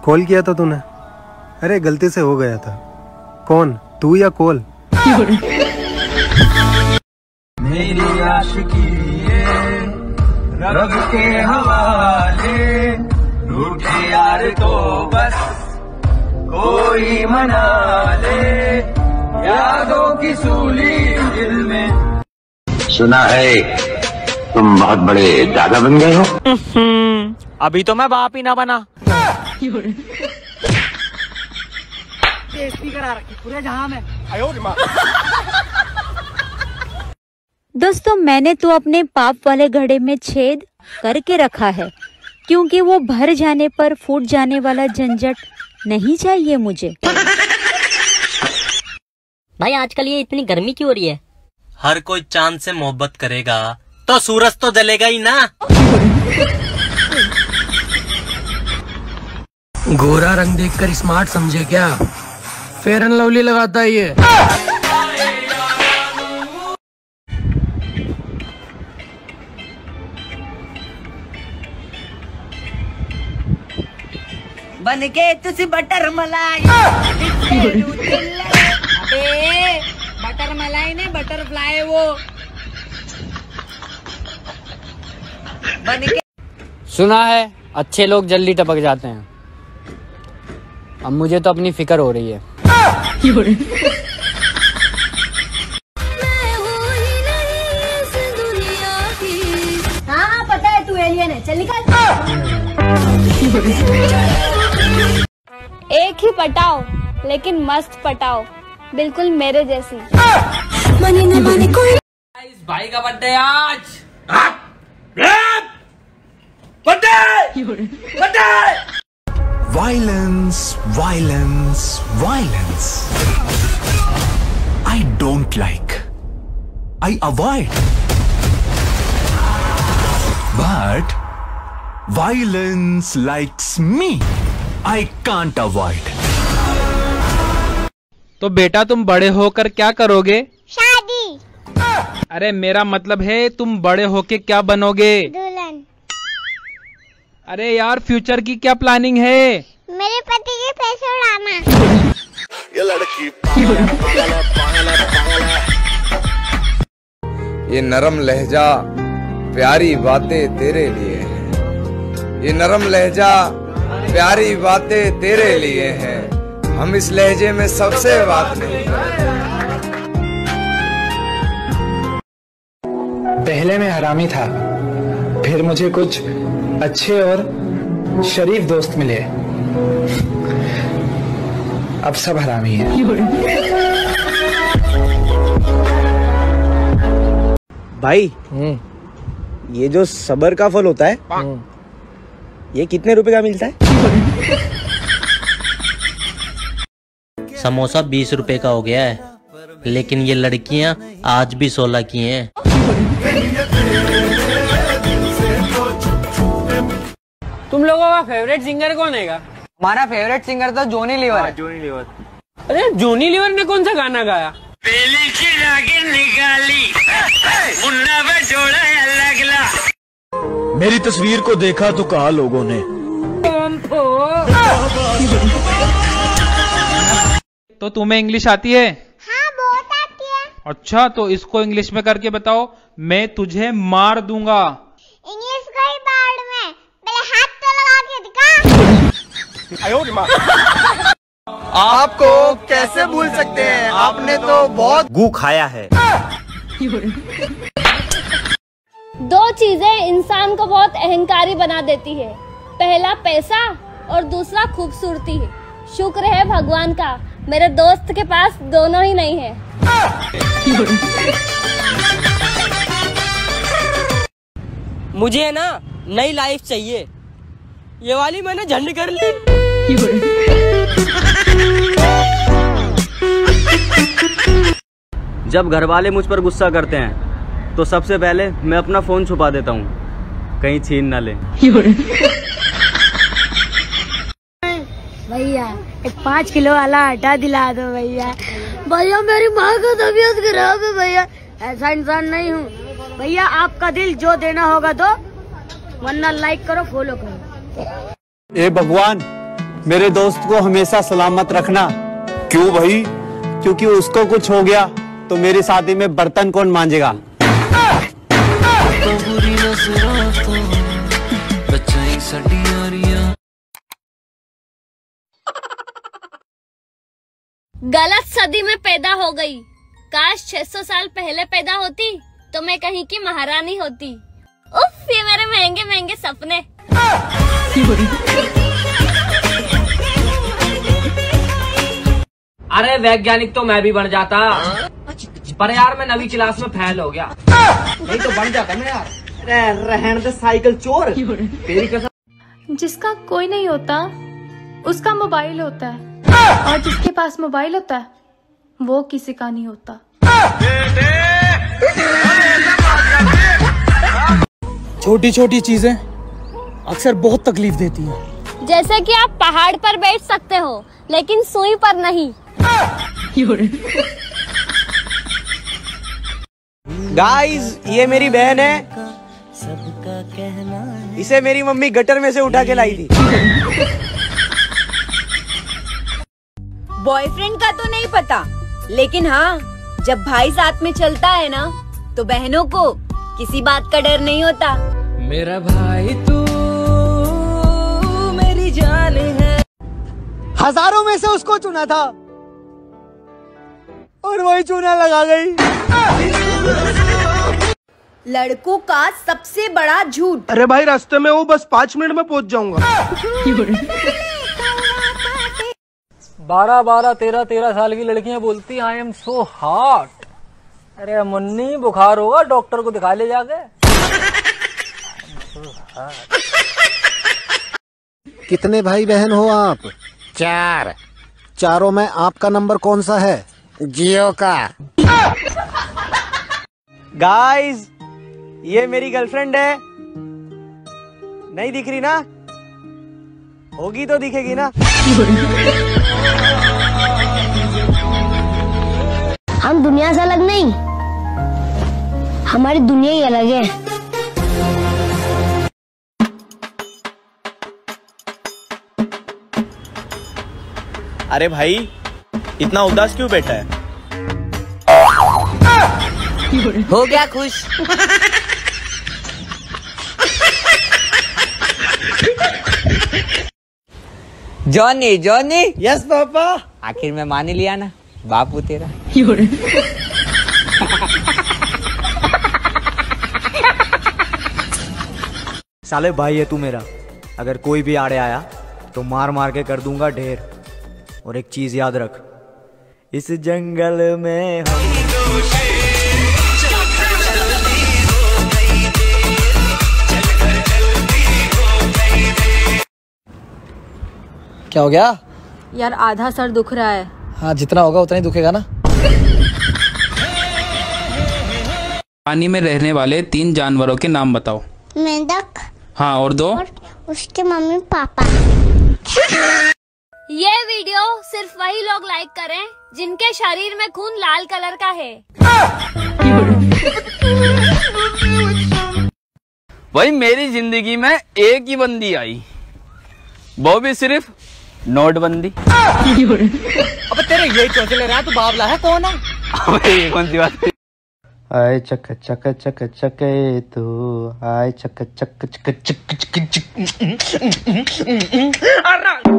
Call किया था तूने? अरे गलती से हो गया था। कौन, तू या कॉल? मेरी आशिकी रब के हवाले, रूठे यार को बस कोई मना ले, यादों की सूली दिल में। सुना है तुम बहुत बड़े दादा बन गए हो। अभी तो मैं बाप ही ना बना। करा रखी पूरे जहां में। दोस्तों, मैंने तो अपने पाप वाले घड़े में छेद करके रखा है, क्योंकि वो भर जाने पर फूट जाने वाला झंझट नहीं चाहिए मुझे। भाई आजकल ये इतनी गर्मी क्यों हो रही है? हर कोई चांद से मोहब्बत करेगा तो सूरज तो जलेगा ही ना। गोरा रंग देखकर स्मार्ट समझे क्या? फेयर एंड लवली लगाता है ये। बन के तुसी बटर मलाई। अबे बटर मलाई ने बटरफ्लाई वो बन के। सुना है अच्छे लोग जल्दी टपक जाते हैं। अब मुझे तो अपनी फिक्र हो रही है। हाँ पता है तू एलियन है, चल निकल। एक ही पटाओ लेकिन मस्त पटाओ, बिल्कुल मेरे जैसी। भाई का बर्थडे आज। Violence, violence, violence. I don't like. I avoid. But violence likes me. I can't avoid. तो बेटा तुम बड़े होकर क्या करोगे? शादी। अरे मेरा मतलब है तुम बड़े होके क्या बनोगे? दुल्हन। अरे यार फ्यूचर की क्या प्लानिंग है? मेरे पति के पैसे उड़ाना। ये लड़की ये नरम लहजा प्यारी बातें तेरे लिए है। ये नरम लहजा प्यारी बातें तेरे लिए है। हम इस लहजे में सबसे बात नहीं करते। पहले मैं हरामी था, फिर मुझे कुछ अच्छे और शरीफ दोस्त मिले, अब सब हरामी है। भाई ये जो सबर का फल होता है, ये कितने रुपए का मिलता है? समोसा 20 रुपए का हो गया है, लेकिन ये लड़कियां आज भी 16 की हैं। तुम लोगों का फेवरेट सिंगर कौन है? हमारा फेवरेट सिंगर तो जॉनी लीवर है। Johnny Lever. अरे जॉनी लीवर ने कौन सा गाना गाया? पहली चिरा के निकाली मुन्ना बजोड़ा लगला। मेरी तस्वीर को देखा तो कहा लोगों ने। तो तुम्हें इंग्लिश आती है? हाँ बहुत आती है। अच्छा तो इसको इंग्लिश में करके बताओ। मैं तुझे मार दूंगा। इंग्लिश गई बाढ़ में, पहले हाथ तो लगा के दिखा। आपको कैसे भूल सकते हैं, आपने तो बहुत गू खाया है। दो चीजें इंसान को बहुत अहंकारी बना देती है, पहला पैसा और दूसरा खूबसूरती। शुक्र है भगवान का, मेरे दोस्त के पास दोनों ही नहीं है। मुझे ना नई लाइफ चाहिए, ये वाली मैंने झंड कर ली। जब घर वाले मुझ पर गुस्सा करते हैं तो सबसे पहले मैं अपना फोन छुपा देता हूँ, कहीं छीन ना ले। भैया एक 5 किलो वाला आटा दिला दो भैया। भैया मेरी माँ का तबीयत खराब है भैया, ऐसा इंसान नहीं हूँ भैया। आपका दिल जो देना होगा दो, वरना लाइक करो फॉलो करो। ए भगवान, मेरे दोस्त को हमेशा सलामत रखना। क्यों भाई? क्योंकि उसको कुछ हो गया तो मेरी शादी में बर्तन कौन मांजेगा? गलत सदी में पैदा हो गई। काश 600 साल पहले पैदा होती तो मैं कहीं की महारानी होती। उफ, ये मेरे महंगे महंगे सपने। अरे वैज्ञानिक तो मैं भी बन जाता, पर यार मैं नवी क्लास में फेल हो गया। नहीं तो बन जाता ना यार। रहन दे साइकिल चोर। तेरी कसम। जिसका कोई नहीं होता उसका मोबाइल होता है, और जिसके पास मोबाइल होता है वो किसी का नहीं होता। छोटी छोटी चीजें अक्सर बहुत तकलीफ देती हैं। जैसे कि आप पहाड़ पर बैठ सकते हो लेकिन सुई पर नहीं। गाइस, ये मेरी बहन है। इसे मेरी मम्मी गटर में से उठा के लाई थी। बॉयफ्रेंड का तो नहीं पता, लेकिन हाँ, जब भाई साथ में चलता है ना तो बहनों को किसी बात का डर नहीं होता। मेरा भाई तू मेरी जान है। हजारों में से उसको चुना था और वही चूना लगा गई। लड़कों का सबसे बड़ा झूठ। अरे भाई, रास्ते में वो बस 5 मिनट में पहुंच जाऊंगा। 12, 13 साल की लड़कियां बोलती आई एम सो हॉट। अरे मुन्नी, बुखार होगा, डॉक्टर को दिखा ले जाके। कितने भाई बहन हो आप? 4। चारों में आपका नंबर कौन सा है? जियो का। गाइस, ये मेरी गर्लफ्रेंड है। नहीं दिख रही ना? होगी तो दिखेगी ना। हम दुनिया से अलग नहीं, हमारी दुनिया ही अलग है। अरे भाई, इतना उदास क्यों बैठा है? हो गया खुश। Johnny Johnny. Yes papa. आखिर में मान ही लिया ना, बापू तेरा। साले भाई है तू मेरा। अगर कोई भी आड़े आया तो मार मार के कर दूंगा ढेर। और एक चीज याद रख, इस जंगल में हम क्या हो गया? यार आधा सर दुख रहा है। हाँ, जितना होगा उतना ही दुखेगा ना। पानी में रहने वाले 3 जानवरों के नाम बताओ। मेंढक। हाँ, और 2? और उसके मम्मी पापा। ये वीडियो सिर्फ वही लोग लाइक करें जिनके शरीर में खून लाल कलर का है। भाई, मेरी जिंदगी में एक ही बंदी आई, वो भी सिर्फ नोटबंदी। अब तेरे यही चौथे ले रहा है, तू बावला है कौन है? अबे कौन सी बात? आए चक चक चक चक तू आए चक चक चक चक चक